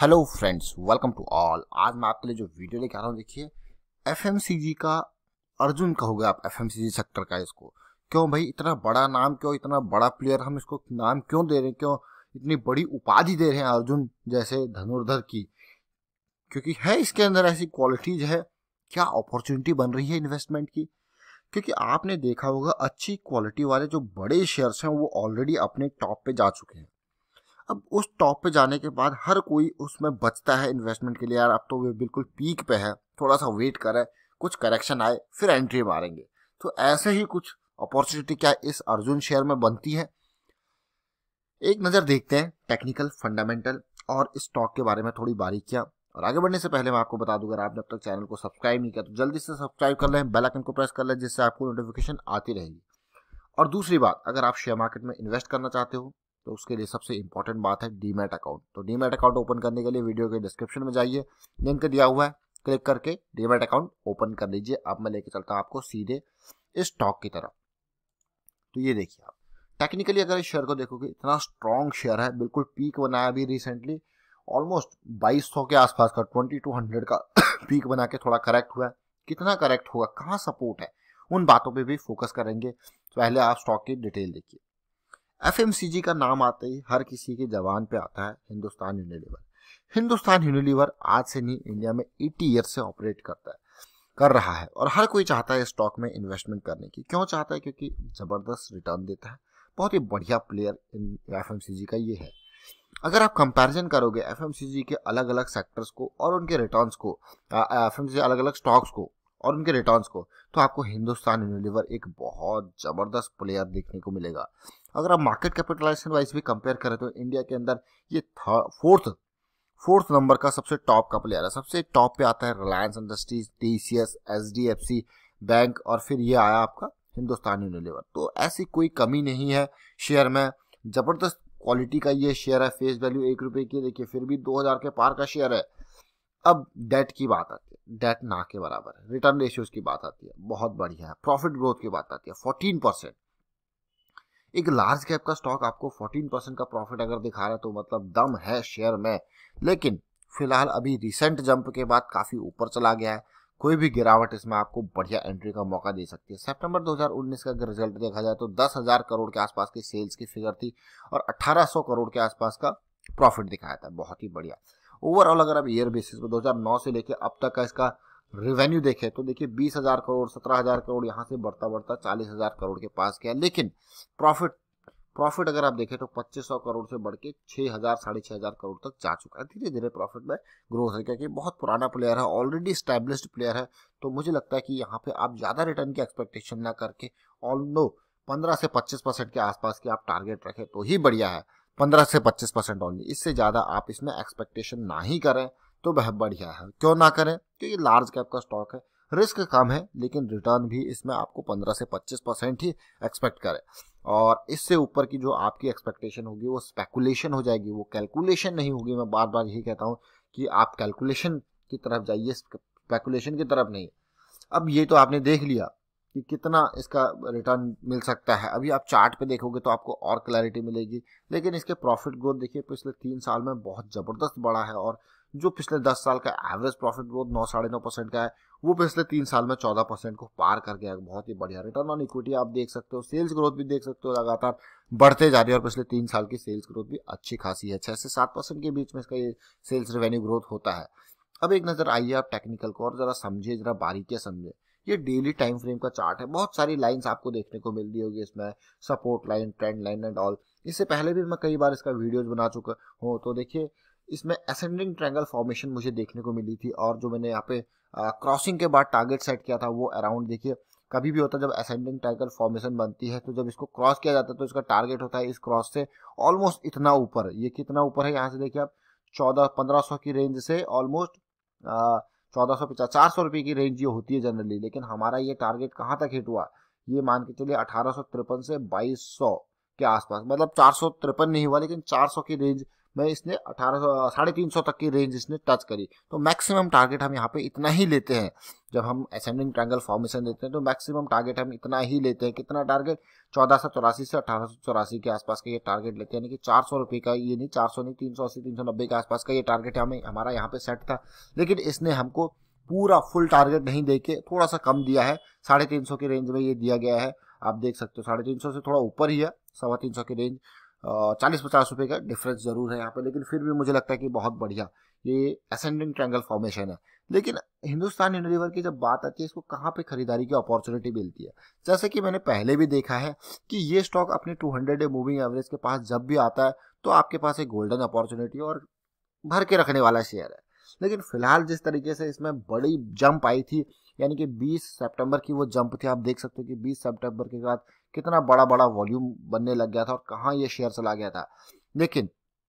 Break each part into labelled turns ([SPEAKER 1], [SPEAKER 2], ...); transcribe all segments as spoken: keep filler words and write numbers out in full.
[SPEAKER 1] Hello friends, welcome to all. आज मैं आपके लिए जो वीडियो लेके आ रहा हूँ, देखिए एफएमसीजी का अर्जुन कहोगे आप, एफएमसीजी सेक्टर का। इसको क्यों भाई इतना बड़ा नाम, क्यों इतना बड़ा प्लेयर हम इसको नाम क्यों दे रहे हैं, क्यों इतनी बड़ी उपाधि दे रहे हैं अर्जुन जैसे धनुर्धर की? क्योंकि है इसके अंदर ऐसी क्वालिटीज है, क्या अपॉर्चुनिटी बन रही है इन्वेस्टमेंट की। क्योंकि आपने देखा होगा अच्छी क्वालिटी वाले जो बड़े शेयर्स हैं वो ऑलरेडी अपने टॉप पे जा चुके हैं। अब उस टॉप पे जाने के बाद हर कोई उसमें बचता है इन्वेस्टमेंट के लिए, यार अब तो वे बिल्कुल पीक पे है, थोड़ा सा वेट करे, कुछ करेक्शन आए फिर एंट्री मारेंगे। तो ऐसे ही कुछ अपॉर्चुनिटी क्या इस अर्जुन शेयर में बनती है? एक नज़र देखते हैं टेक्निकल, फंडामेंटल और स्टॉक के बारे में थोड़ी बारीकियां। और आगे बढ़ने से पहले मैं आपको बता दूं, अगर आपने अब तक चैनल को सब्सक्राइब नहीं किया तो जल्दी से सब्सक्राइब कर लें, बेल आइकन को प्रेस कर लें, जिससे आपको नोटिफिकेशन आती रहेगी। और दूसरी बात, अगर आप शेयर मार्केट में इन्वेस्ट करना चाहते हो तो उसके लिए सबसे इंपॉर्टेंट बात है डीमैट अकाउंट। तो डीमैट अकाउंट ओपन करने के लिए वीडियो के डिस्क्रिप्शन में जाइए, लिंक दिया हुआ है, क्लिक करके डीमैट अकाउंट ओपन कर लीजिए। अब मैं लेके चलता हूं आपको सीधे इस स्टॉक की तरफ। तो ये देखिए, आप टेक्निकली अगर इस शेयर को देखोगे, इतना स्ट्रॉन्ग शेयर है, बिल्कुल पीक बनाया अभी रिसेंटली, ऑलमोस्ट बाईस सौ के आसपास का, ट्वेंटी टू हंड्रेड का पीक बना के थोड़ा करेक्ट हुआ है। कितना करेक्ट होगा, कहाँ सपोर्ट है, उन बातों पे भी फोकस करेंगे। तो पहले आप स्टॉक की डिटेल देखिए। एफएमसीजी का नाम आते ही हर किसी की जबान पे आता है हिंदुस्तान यूनिलीवर। हिंदुस्तान यूनिलीवर आज से नहीं, इंडिया में अस्सी ईयर से ऑपरेट करता है, कर रहा है, और हर कोई चाहता है स्टॉक में इन्वेस्टमेंट करने की। क्यों चाहता है? क्योंकि जबरदस्त रिटर्न देता है, बहुत ही बढ़िया प्लेयर इन एफएमसीजी का ये है। अगर आप कंपैरिजन करोगे एफएमसीजी के अलग अलग सेक्टर्स को और उनके रिटर्न्स को, एफएमसीजी अलग अलग स्टॉक्स को और उनके रिटर्न्स को, तो आपको हिंदुस्तान यूनिलीवर एक बहुत जबरदस्त प्लेयर देखने को मिलेगा। अगर आप मार्केट कैपिटलाइजेशन वाइज भी कंपेयर करें तो इंडिया के अंदर ये फोर्थ फोर्थ नंबर का सबसे टॉप का प्लेयर है। सबसे टॉप पे आता है Reliance Industries, TCS, HDFC bank, और फिर ये आया आपका हिंदुस्तान यूनिलीवर। तो ऐसी कोई कमी नहीं है शेयर में, जबरदस्त क्वालिटी का ये शेयर है। फेस वैल्यू एक रुपए की देखिए, फिर भी दो हजार के पार का शेयर है। अब डेट की बात आती है, डेट ना के बराबर है। रिटर्न रेशियोज की बात आती है, बहुत बढ़िया है। प्रॉफिट ग्रोथ की बात आती है, फोर्टीन परसेंट। एक लार्ज कैप का स्टॉक आपको फोर्टीन परसेंट का प्रॉफिट अगर दिखा रहा है तो मतलब दम है शेयर में। लेकिन फिलहाल अभी रिसेंट जंप के बाद काफी ऊपर चला गया है, कोई भी गिरावट इसमें आपको बढ़िया एंट्री का मौका दे सकती है। सितंबर दो हज़ार उन्नीस का अगर रिजल्ट देखा जाए तो दस हजार करोड़ के आसपास की सेल्स की फिगर थी और अठारह सौ करोड़ के आसपास का प्रॉफिट दिखाया था, बहुत ही बढ़िया। ओवरऑल अगर आप ईयर बेसिस पे दो हज़ार नौ से लेके अब तक का इसका रेवेन्यू देखे तो देखिए बीस हजार करोड़, सत्रह हजार करोड़, यहाँ से बढ़ता बढ़ता चालीस हजार करोड़ के पास गया। लेकिन प्रॉफिट प्रॉफिट अगर आप देखें तो पच्चीस सौ करोड़ से बढ़ के छह हजार साढ़े छह हजार करोड़ तक जा चुका है। धीरे धीरे प्रॉफिट में ग्रोथ है, क्योंकि बहुत पुराना प्लेयर है, ऑलरेडी स्टैब्लिश्ड प्लेयर है। तो मुझे लगता है कि यहाँ पे आप ज्यादा रिटर्न की एक्सपेक्टेशन ना करके ऑल्दो पंद्रह से पच्चीस परसेंट के आसपास की आप टारगेट रखें तो ही बढ़िया है। पंद्रह से पच्चीस परसेंट ओनली, इससे ज्यादा आप इसमें एक्सपेक्टेशन ना ही करें तो वह बढ़िया है। क्यों ना करें? क्योंकि लार्ज कैप का स्टॉक है, रिस्क कम है, लेकिन रिटर्न भी इसमें आपको पंद्रह से पच्चीस परसेंट ही एक्सपेक्ट करें। और इससे ऊपर की जो आपकी एक्सपेक्टेशन होगी वो स्पेकुलेशन हो जाएगी, वो कैलकुलेशन नहीं होगी। मैं बार बार यही कहता हूँ कि आप कैलकुलेशन की तरफ जाइए, स्पेकुलेशन की तरफ नहीं। अब ये तो आपने देख लिया कि कितना इसका रिटर्न मिल सकता है। अभी आप चार्ट पे देखोगे तो आपको और क्लैरिटी मिलेगी। लेकिन इसके प्रॉफिट ग्रोथ देखिए, पिछले तीन साल में बहुत जबरदस्त बढ़ा है, और जो पिछले दस साल का एवरेज प्रॉफिट ग्रोथ नौ साढ़े नौ परसेंट का है, वो पिछले तीन साल में चौदह परसेंट को पार कर गया है। बहुत ही बढ़िया रिटर्न ऑन इक्विटी आप देख सकते हो, सेल्स ग्रोथ भी देख सकते हो, लगातार बढ़ते जा रही है। और पिछले तीन साल की सेल्स ग्रोथ भी अच्छी खासी है, छह से सात परसेंट के बीच में इसका ये सेल्स रेवेन्यू ग्रोथ होता है। अब एक नजर आइए आप टेक्निकल को और जरा समझिए, जरा बारीकियां समझिए। ये डेली टाइम फ्रेम का चार्ट है, बहुत सारी लाइंस आपको देखने को मिल रही होगी इसमें, support line, trend line and all. इससे पहले भी मैं कई बार इसका वीडियोज बना चुका हूँ। तो देखिए, इसमें असेंडिंग ट्रायंगल फॉर्मेशन मुझे देखने को मिली थी, और जो मैंने यहाँ पे क्रॉसिंग के बाद टारगेट सेट किया था वो अराउंड, देखिए कभी भी होता है जब असेंडिंग ट्रायंगल फॉर्मेशन बनती है तो जब इसको क्रॉस किया जाता है तो इसका टारगेट होता है इस क्रॉस से ऑलमोस्ट इतना ऊपर। ये कितना ऊपर है, यहाँ से देखिए आप, चौदह पंद्रह सौ की रेंज से ऑलमोस्ट चौदह सौ पचास चार सौ रुपये की रेंज ये होती है जनरली। लेकिन हमारा ये टारगेट कहाँ तक हिट हुआ, ये मान के चलिए अठारह सौ तिरपन से बाईस सौ के आसपास, मतलब चार सौ तिरपन नहीं हुआ लेकिन चार सौ की रेंज में इसने अठारह सौ साढ़े तीन सौ तक की रेंज इसने टच करी। तो मैक्सिमम टारगेट हम यहाँ पे इतना ही लेते हैं। जब हम असेंडिंग ट्रायंगल फॉर्मेशन देते हैं तो मैक्सिमम टारगेट हम इतना ही लेते हैं। कितना टारगेट? चौदह सौ चौरासी से अठारह सौ चौरासी के आसपास का ये टारगेट लेते हैं, यानी कि चार सौ रुपये का, ये नहीं चार सौ नहीं, तीन सौ अस्सी तीन सौ नब्बे के आसपास का ये टारगेट हमें हमारा यहाँ पे सेट था। लेकिन इसने हमको पूरा फुल टारगेट नहीं दे के थोड़ा सा कम दिया है, साढ़े तीन सौ की रेंज में ये दिया गया है। आप देख सकते हो साढ़े तीन सौ से थोड़ा ऊपर ही है, सवा तीन सौ की रेंज, चालीस पचास रुपये का डिफरेंस जरूर है यहाँ पे, लेकिन फिर भी मुझे लगता है कि बहुत बढ़िया ये असेंडिंग ट्रायंगल फॉर्मेशन है। लेकिन हिंदुस्तान यूनिलीवर की जब बात आती है, इसको कहाँ पे खरीदारी की अपॉर्चुनिटी मिलती है, जैसे कि मैंने पहले भी देखा है कि ये स्टॉक अपने two hundred day moving average के पास जब भी आता है तो आपके पास एक गोल्डन अपॉर्चुनिटी और भर के रखने वाला शेयर है। लेकिन फिलहाल जिस तरीके से इसमें बड़ी जंप आई थी, यानी कि बीस सितंबर की वो जंप थी, आप देख सकते हो कि बीस सितंबर के बाद कितना बड़ा बड़ा वॉल्यूम बनने लग गया था और कहाँ ये शेयर चला गया था। लेकिन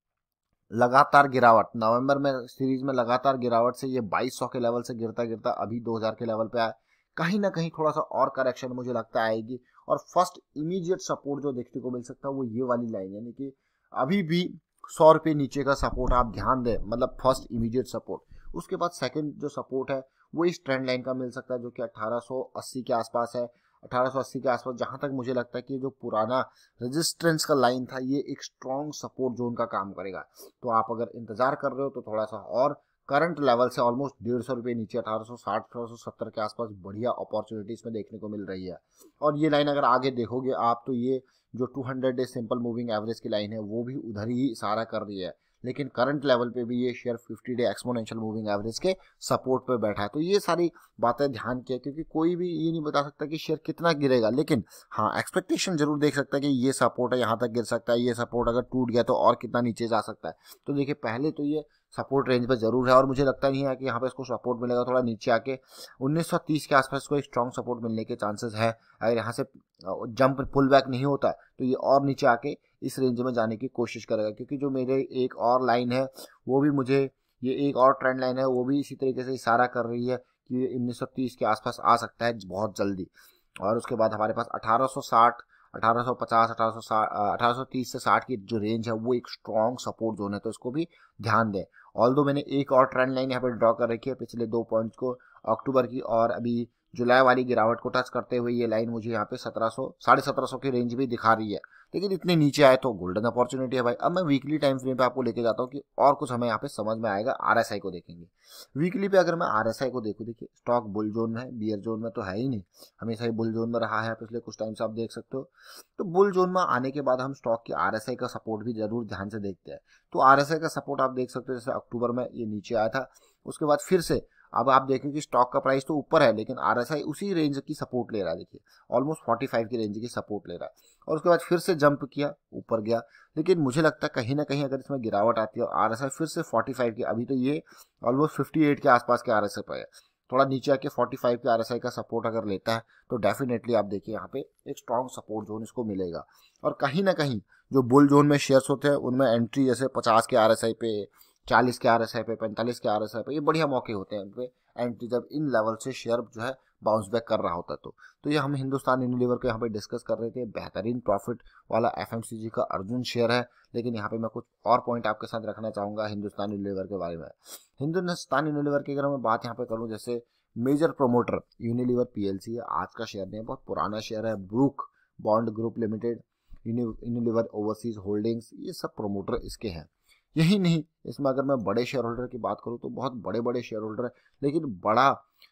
[SPEAKER 1] लगातार गिरावट, नवंबर में सीरीज में लगातार गिरावट से ये बाईस सौ के लेवल से गिरता गिरता अभी दो हज़ार के लेवल पे आया। कहीं ना कहीं थोड़ा सा और करेक्शन मुझे लगता है आएगी और फर्स्ट इमीडिएट सपोर्ट जो देखने को मिल सकता है वो ये वाली लाइन, यानी कि अभी भी सौ रुपये नीचे का सपोर्ट आप ध्यान दें, मतलब फर्स्ट इमीडिएट सपोर्ट। उसके बाद सेकंड जो सपोर्ट है वो इस ट्रेंड लाइन का मिल सकता है जो कि अठारह सौ अस्सी के आसपास है। अठारह सौ अस्सी के आसपास जहां तक मुझे लगता है कि जो पुराना रेजिस्टेंस का लाइन था ये एक स्ट्रॉन्ग सपोर्ट जोन का काम करेगा। तो आप अगर इंतजार कर रहे हो तो थोड़ा सा और करंट लेवल से ऑलमोस्ट डेढ़ सौ रुपये नीचे अठारह सौ साठ अठारह सौ सत्तर के आसपास बढ़िया अपॉर्चुनिटीज में देखने को मिल रही है। और ये लाइन अगर आगे देखोगे आप तो ये जो two hundred day simple moving average की लाइन है वो भी उधर ही इशारा कर रही है। लेकिन करंट लेवल पे भी ये share fifty day exponential moving average के सपोर्ट पे बैठा है। तो ये सारी बातें ध्यान की है, क्योंकि कोई भी ये नहीं बता सकता कि शेयर कितना गिरेगा, लेकिन हाँ एक्सपेक्टेशन जरूर देख सकता है कि ये सपोर्ट है, यहाँ तक गिर सकता है, ये सपोर्ट अगर टूट गया तो और कितना नीचे जा सकता है। तो देखिए पहले तो ये सपोर्ट रेंज पे जरूर है और मुझे लगता नहीं है कि यहाँ पे इसको सपोर्ट मिलेगा। थोड़ा नीचे आके उन्नीस सौ तीस के आसपास को एक स्ट्रॉन्ग सपोर्ट मिलने के चांसेस है। अगर यहाँ से जंप पुल बैक नहीं होता तो ये और नीचे आके इस रेंज में जाने की कोशिश करेगा, क्योंकि जो मेरे एक और लाइन है वो भी मुझे, ये एक और ट्रेंड लाइन है वो भी इसी तरीके से इशारा कर रही है कि उन्नीस सौ तीस के आसपास आ सकता है बहुत जल्दी। और उसके बाद हमारे पास अठारह सौ साठ अठारह सौ पचास अठारह सौ साठ अठारह सौ तीस से साठ की जो रेंज है वो एक स्ट्रॉन्ग सपोर्ट जोन है, तो इसको भी ध्यान दें। ऑल्दो मैंने एक और ट्रेंड लाइन यहाँ पे ड्रॉ कर रखी है पिछले दो पॉइंट्स को, अक्टूबर की और अभी जुलाई वाली गिरावट को टच करते हुए ये लाइन मुझे यहाँ पे सत्रह सौ साढ़े सत्रह सौ की रेंज भी दिखा रही है। लेकिन इतने नीचे आए तो गोल्डन अपॉर्चुनिटी है भाई। अब मैं वीकली टाइम फ्रेम पे आपको लेके जाता हूँ कि और कुछ हमें यहाँ पे समझ में आएगा। आरएसआई को देखेंगे वीकली पे। अगर मैं आरएसआई को देखूँ, देखिए स्टॉक बुल जोन में है, बियर जोन में तो है ही नहीं, हमेशा ही बुल जोन में रहा है पिछले कुछ टाइम से, आप देख सकते हो। तो बुल जोन में आने के बाद हम स्टॉक की आरएसआई का सपोर्ट भी जरूर ध्यान से देखते हैं। तो आरएसआई का सपोर्ट आप देख सकते हो, जैसे अक्टूबर में ये नीचे आया था, उसके बाद फिर से अब आप देखें कि स्टॉक का प्राइस तो ऊपर है लेकिन आरएसआई उसी रेंज की सपोर्ट ले रहा है। देखिए ऑलमोस्ट पैंतालीस की रेंज की सपोर्ट ले रहा है और उसके बाद फिर से जंप किया, ऊपर गया। लेकिन मुझे लगता है कहीं ना कहीं अगर इसमें गिरावट आती है और आरएसआई फिर से पैंतालीस की, अभी तो ये ऑलमोस्ट अट्ठावन के आसपास के आरएसआई पर है, थोड़ा नीचे आके पैंतालीस के आरएसआई का सपोर्ट अगर लेता है तो डेफिनेटली आप देखिए यहाँ पे एक स्ट्रॉन्ग सपोर्ट जोन इसको मिलेगा। और कहीं ना कहीं जो बुल जोन में शेयर्स होते हैं उनमें एंट्री जैसे पचास के आरएसआई पे, चालीस के आरएसआई पे, पैंतालीस के आरएसआई पे, ये बढ़िया मौके होते हैं उनपे एंट्री, जब इन लेवल से शेयर जो है बाउंस बैक कर रहा होता है। तो तो ये हम हिंदुस्तान यूनिलीवर को यहाँ पे डिस्कस कर रहे थे। बेहतरीन प्रॉफिट वाला एफएमसीजी का अर्जुन शेयर है। लेकिन यहाँ पे मैं कुछ और पॉइंट आपके साथ रखना चाहूँगा हिंदुस्तान यूनिलीवर के बारे में। हिंदुस्तान यूनिलीवर की अगर मैं बात यहाँ पे करूँ, जैसे मेजर प्रोमोटर यूनिलीवर पीएलसी है, आज का शेयर नहीं है, बहुत पुराना शेयर है। Brooke Bond group limited, Unilever overseas holdings, ये सब प्रोमोटर इसके हैं। यही नहीं, इसमें अगर मैं बड़े शेयर होल्डर की बात करूं तो बहुत बड़े बड़े शेयर होल्डर है, लेकिन बड़ा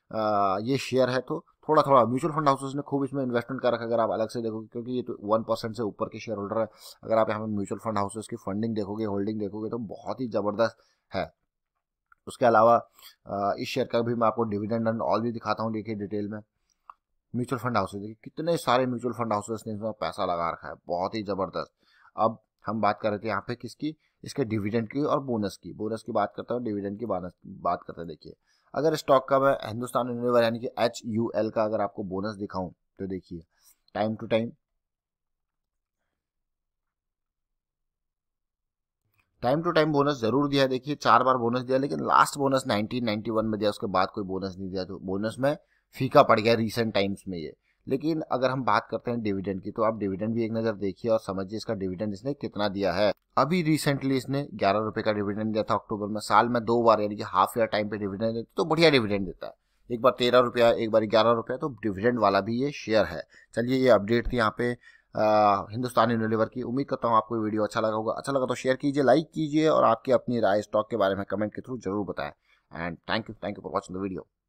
[SPEAKER 1] आ, ये शेयर है तो थोड़ा थोड़ा म्यूचुअल फंड हाउसेस ने खूब इसमें इन्वेस्टमेंट कर रखा। अगर आप अलग से देखोगे, क्योंकि ये तो वन परसेंट से ऊपर के शेयर होल्डर है, अगर आप यहाँ पे म्यूचुअल फंड हाउसेस की फंडिंग देखोगे, होल्डिंग देखोगे तो बहुत ही ज़बरदस्त है। उसके अलावा इस शेयर का भी मैं आपको डिविडेंड एंड ऑल भी दिखाता हूँ, देखिए डिटेल में। म्यूचुअल फंड हाउसेस देखिए कितने सारे म्यूचुअल फंड हाउसेस ने इसमें पैसा लगा रखा है, बहुत ही ज़बरदस्त। अब हम बात कर रहे थे यहाँ पे किसकी, इसके डिविडेंड की और बोनस की। बोनस की बात करता हूँ, डिविडेंड की बात करते हैं। देखिए अगर स्टॉक का मैं हिंदुस्तान यूनिलीवर यानी कि एच यू एल का अगर आपको बोनस दिखाऊं तो देखिए time to time time to time bonus जरूर दिया है। देखिए चार बार बोनस दिया, लेकिन last bonus nineteen ninety one में दिया, उसके बाद कोई बोनस नहीं दिया। तो बोनस में फीका पड़ गया रीसेंट टाइम्स में ये। लेकिन अगर हम बात करते हैं डिविडेंड की, तो आप डिविडेंड भी एक नज़र देखिए और समझिए इसका डिविडेंड इसने कितना दिया है। अभी रिसेंटली इसने ग्यारह रुपये का डिविडेंड दिया था अक्टूबर में, साल में दो बार यानी कि हाफ ईयर टाइम पे डिविडेंड देता, तो बढ़िया डिविडेंड देता है। एक बार तेरह रुपया, एक बार ग्यारह रुपया, तो डिविडेंड वाला भी ये शेयर है। चलिए, ये अपडेट थी यहाँ पे आ, हिंदुस्तान यूनिलीवर की। उम्मीद करता हूँ आपको वीडियो अच्छा लगा होगा। अच्छा लगा तो शेयर कीजिए, लाइक कीजिए और आपकी अपनी राय स्टॉक के बारे में कमेंट के थ्रू जरूर बताएं। And thank you thank you for watching the video.